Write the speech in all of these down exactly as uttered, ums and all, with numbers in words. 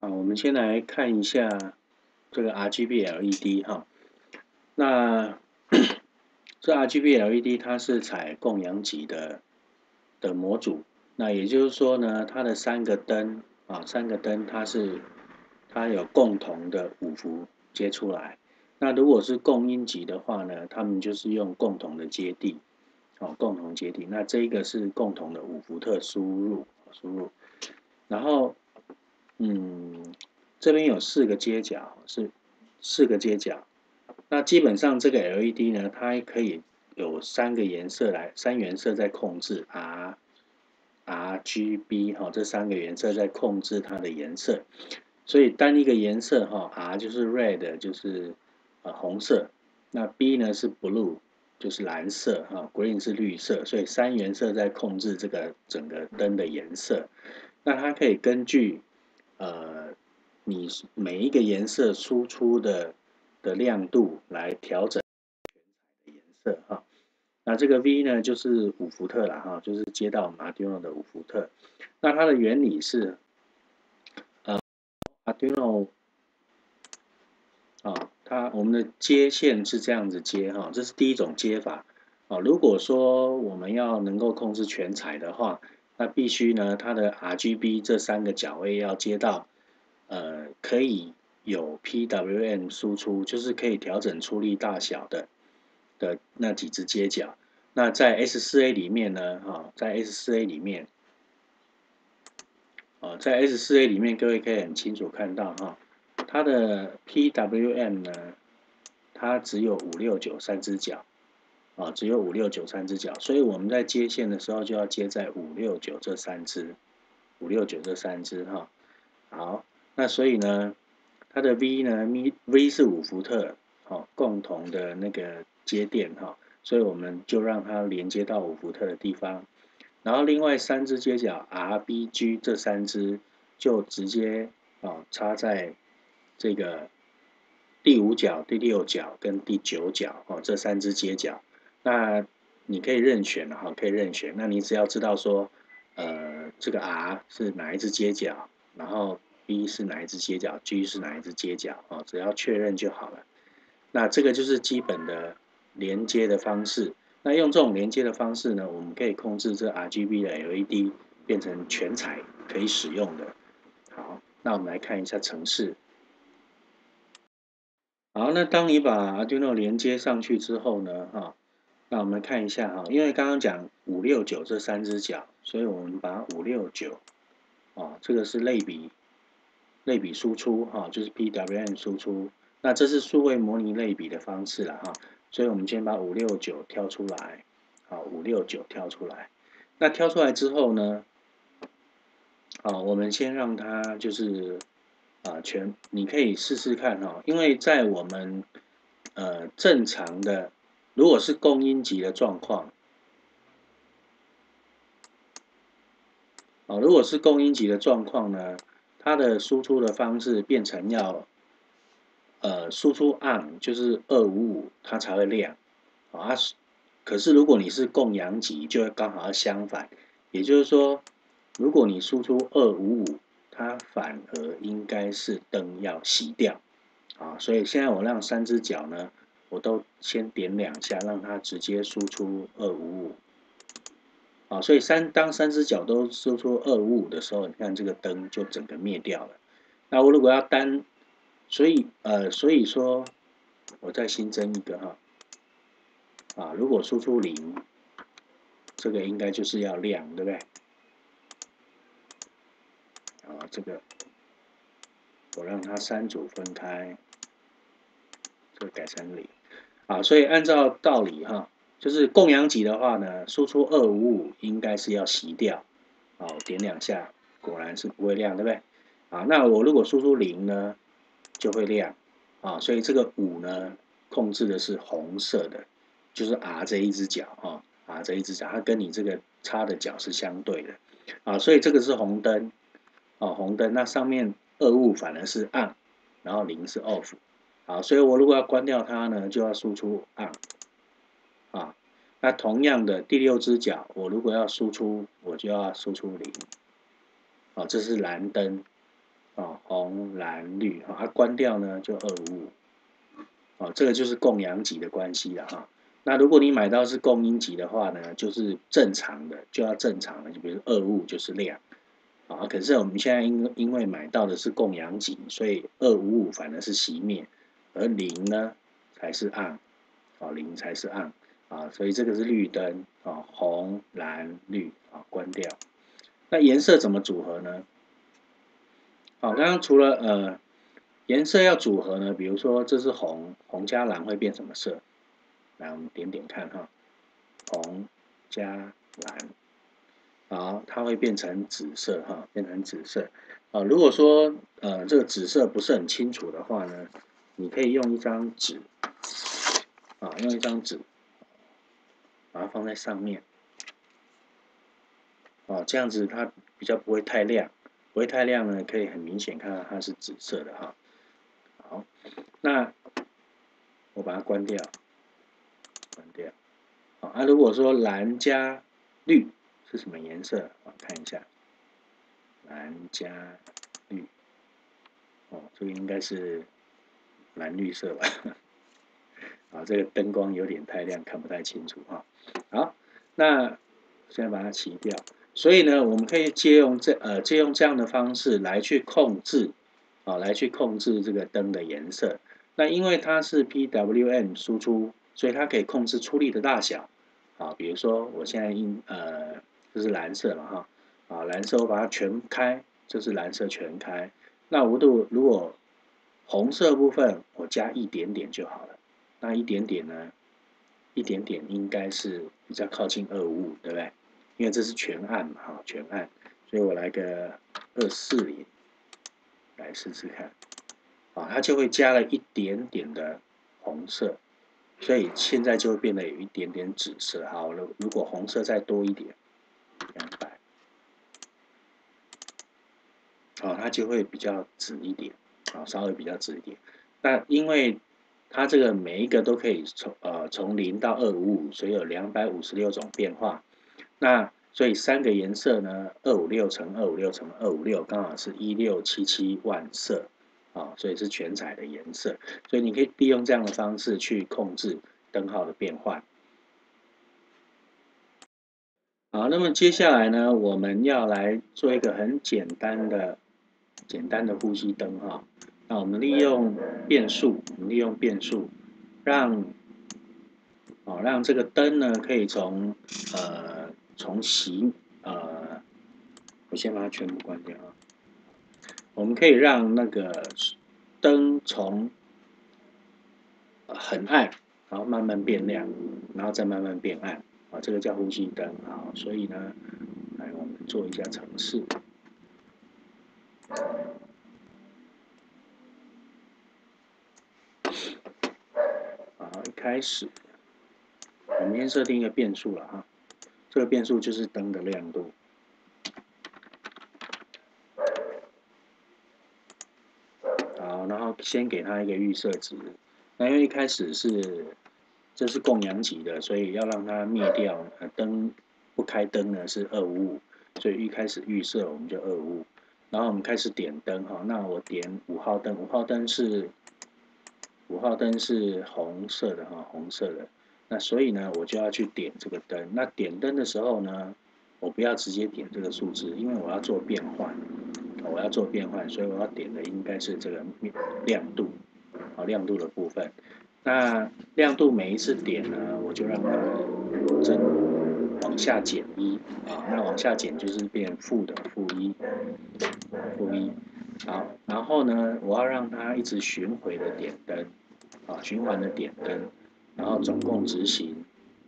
啊，我们先来看一下这个 R G B L E D 哈。那这 R G B L E D 它是采共阳极的的模组，那也就是说呢，它的三个灯啊，三个灯它是它有共同的五伏接出来。那如果是共阴极的话呢，他们就是用共同的接地，哦，共同接地。那这一个是共同的五伏特输入输入，然后嗯，这边有四个接角，是四个接角。那基本上这个 L E D 呢，它可以有三个颜色来，三原色在控制 R、R、G、B 哈，这三个颜色在控制它的颜色。所以单一个颜色哈 ，R 就是 red， 就是呃红色，那 B 呢是 blue， 就是蓝色哈 ，green 是绿色，所以三原色在控制这个整个灯的颜色。那它可以根据呃你每一个颜色输出的的亮度来调整颜色哈。那这个 V 呢就是五伏特啦哈，就是接到我们 Arduino 的五伏特。那它的原理是呃 Arduino 啊，它我们的接线是这样子接哈，这是第一种接法。啊，如果说我们要能够控制全彩的话，那必须呢它的 R G B 这三个角位要接到呃可以有 P W M 输出，就是可以调整出力大小的的那几只接角。那在 S 四 A 里面呢，哈，在 S 四 A 里面，哦，在 S 四 A 里面，各位可以很清楚看到哈，它的 P W M 呢，它只有五六九三只角，啊，只有五六九三只角，所以我们在接线的时候就要接在五六九这三只，五六九这三只哈。好，那所以呢，它的 V 呢，V 是五伏特，好，共同的那个接电哈，所以我们就让它连接到五伏特的地方。然后另外三只接角 R、B、G 这三只就直接啊插在这个第五角、第六角跟第九角哦这三只接角。那你可以任选哈，可以任选。那你只要知道说，呃，这个 R 是哪一只接角，然后 B 是哪一只接角 ，G 是哪一只接角哦，只要确认就好了。那这个就是基本的连接的方式。那用这种连接的方式呢，我们可以控制这 R G B 的 L E D 变成全彩可以使用的。好，那我们来看一下程式。好，那当你把 Arduino 连接上去之后呢，哈，那我们看一下哈，因为刚刚讲五六九这三只角，所以我们把五六九，哦，这个是类比类比输出哈，就是 P W M 输出。那这是数位模拟类比的方式了哈，所以我们先把五六九挑出来，好，五六九挑出来。那挑出来之后呢，啊，我们先让它就是啊全，你可以试试看哈，因为在我们呃正常的，如果是共音级的状况，啊，如果是共音级的状况呢，它的输出的方式变成要呃输出 on 就是二五五，它才会亮，啊，可是如果你是共阳极，就会刚好要相反，也就是说，如果你输出二五五，它反而应该是灯要熄掉，啊，所以现在我让三只角呢，我都先点两下，让它直接输出二五五，啊，所以三当三只角都输出二五五的时候，你看这个灯就整个灭掉了。那我如果要单，所以呃，所以说我再新增一个哈，啊，如果输出零，这个应该就是要亮，对不对？啊，这个我让它三组分开，这个改成零。啊，所以按照道理哈，就是共阳极的话呢，输出二五五应该是要熄掉。好，点两下，果然是不会亮，对不对？啊，那我如果输出零呢，就会亮。啊，所以这个五呢，控制的是红色的，就是 R 这一只角啊，R 这一只角，它跟你这个插的角是相对的。啊，所以这个是红灯，哦，红灯，那上面二五反而是 on，然后零是 off。好，所以我如果要关掉它呢，就要输出 on。啊，那同样的第六只角，我如果要输出，我就要输出零。哦，这是蓝灯。 哦，红蓝绿哈，啊关掉呢就二五五，哦，这个就是供阳极的关系了哈。那如果你买到是供阴极的话呢，就是正常的就要正常的，就比如二五五就是亮。啊，可是我们现在因因为买到的是供阳极，所以二五五反而是熄灭，而零呢才是暗，啊零才是暗，啊所以这个是绿灯，啊红蓝绿，啊关掉。那颜色怎么组合呢？好，刚刚除了呃颜色要组合呢，比如说这是红，红加蓝会变什么色？来我们点点看哈，红加蓝。好，它会变成紫色哈，变成紫色。啊，如果说呃这个紫色不是很清楚的话呢，你可以用一张纸，啊，用一张纸，把它放在上面，啊，这样子它比较不会太亮，不会太亮呢，可以很明显看到它是紫色的哈。好，那我把它关掉，关掉。好，啊，如果说蓝加绿是什么颜色？啊，看一下，蓝加绿。哦，这个应该是蓝绿色吧？啊，这个灯光有点太亮，看不太清楚哈。好，那现在把它骑掉。所以呢，我们可以借用这呃借用这样的方式来去控制，啊，来去控制这个灯的颜色。那因为它是 P W M 输出，所以它可以控制出力的大小。啊，比如说我现在印呃这是蓝色嘛哈，啊蓝色我把它全开，这是蓝色全开。那无度如果红色部分我加一点点就好了。那一点点呢？一点点应该是比较靠近二五五，对不对？因为这是全暗嘛，哈，全暗，所以我来个二四零，来试试看，啊，它就会加了一点点的红色，所以现在就会变得有一点点紫色。好了，如果红色再多一点，两百，啊，它就会比较紫一点，啊，稍微比较紫一点。那因为它这个每一个都可以从呃从零到二五五，所以有两百五十六种变化。那所以三个颜色呢，二五六乘二五六乘二五六，刚好是一六七七万色，啊，所以是全彩的颜色。所以你可以利用这样的方式去控制灯号的变换。好，那么接下来呢，我们要来做一个很简单的、简单的呼吸灯哈。那我们利用变数，我们利用变数，让哦让这个灯呢可以从呃从熄呃，我先把它全部关掉啊。我们可以让那个灯从很暗，然后慢慢变亮，然后再慢慢变暗，啊，这个叫呼吸灯。好，所以呢，来我们做一下程式。好，一开始我们先设定一个变数了哈，这个变数就是灯的亮度。好，然后先给它一个预设值。那因为一开始是这是供阳极的，所以要让它灭掉，呃，灯不开灯呢是二五五，所以一开始预设我们就二五五。然后我们开始点灯哈，那我点五号灯，五号灯是五号灯是红色的哈，红色的。那所以呢，我就要去点这个灯。那点灯的时候呢，我不要直接点这个数字，因为我要做变换，我要做变换，所以我要点的应该是这个亮度，啊，亮度的部分。那亮度每一次点呢，我就让它增往下减一啊，那往下减就是变负的负一，负一。好，然后呢，我要让它一直巡回的点灯，啊，循环的点灯，然后总共执行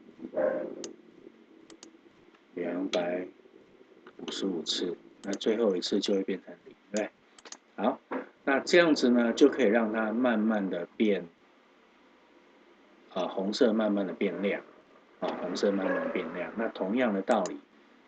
两百五十五次，那最后一次就会变成零，对。好，那这样子呢，就可以让它慢慢的变。啊，红色慢慢的变亮，啊，红色慢慢的变亮。那同样的道理，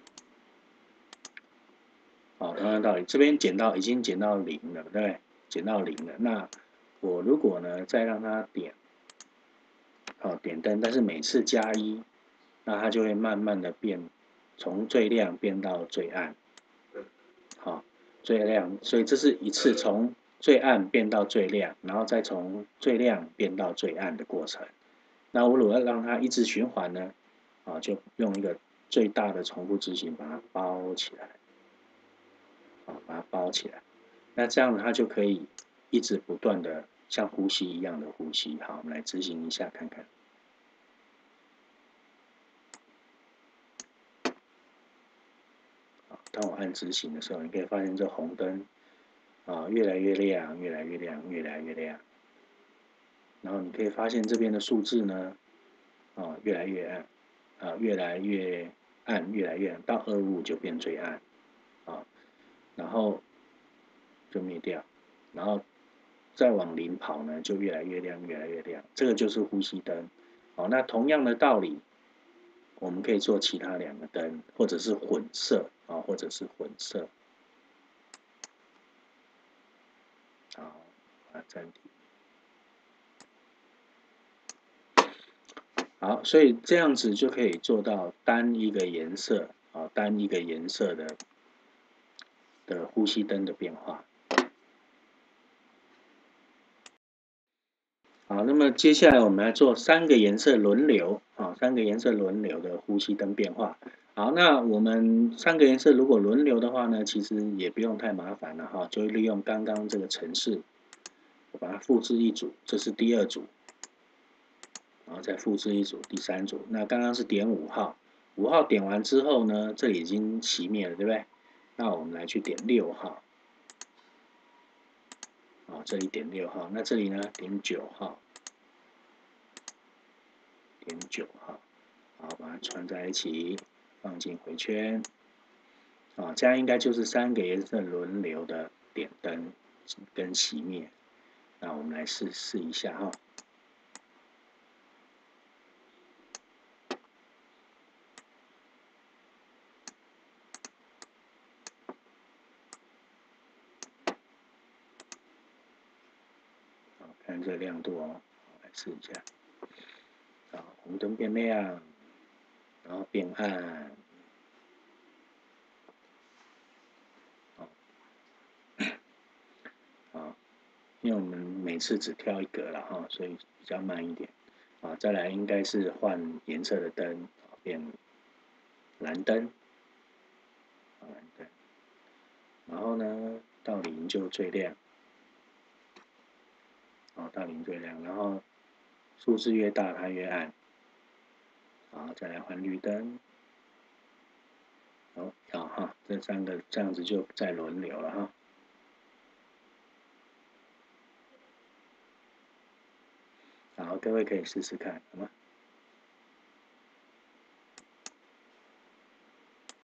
啊，同样的道理，这边减到已经减到零了，对不对？减到零了。那我如果呢再让它点，好，点灯，但是每次加一，那它就会慢慢的变，从最亮变到最暗，好， 最亮，所以这是一次从最暗变到最亮，然后再从最亮变到最暗的过程。那我如果要让它一直循环呢，啊，就用一个最大的重复执行把它包起来，啊，把它包起来。那这样它就可以一直不断的像呼吸一样的呼吸。好，我们来执行一下看看。当我按执行的时候，你可以发现这红灯啊越来越亮，越来越亮，越来越亮。然后你可以发现这边的数字呢，啊越来越暗，啊越来越暗，越来越暗，到二五就变最暗，啊，然后就灭掉，然后再往零跑呢，就越来越亮，越来越亮。这个就是呼吸灯。好，那同样的道理，我们可以做其他两个灯，或者是混色啊，或者是混色。好，把它暂停。好，所以这样子就可以做到单一个颜色啊，单一个颜色的的呼吸灯的变化。好，那么接下来我们来做三个颜色轮流啊，三个颜色轮流的呼吸灯变化。好，那我们三个颜色如果轮流的话呢，其实也不用太麻烦了哈，就利用刚刚这个程式，我把它复制一组，这是第二组，然后再复制一组，第三组。那刚刚是点五号，五号点完之后呢，这里已经熄灭了，对不对？那我们来去点六号，啊，这里点六号，那这里呢点九号，点九号，好，把它串在一起，放进回圈，啊，这样应该就是三个颜色轮流的点灯跟熄灭。那我们来试试一下哈。看这个亮度哦，来试一下。啊，红灯变亮，然后变暗。啊，因为我们每次只挑一格了哈，所以比较慢一点。啊，再来应该是换颜色的灯，变蓝灯，蓝灯。然后呢，到零就最亮。哦，到零最亮，然后数字越大它越暗。好，再来换绿灯。好，好哈，这三个这样子就再轮流了哈。好，各位可以试试看，好吗？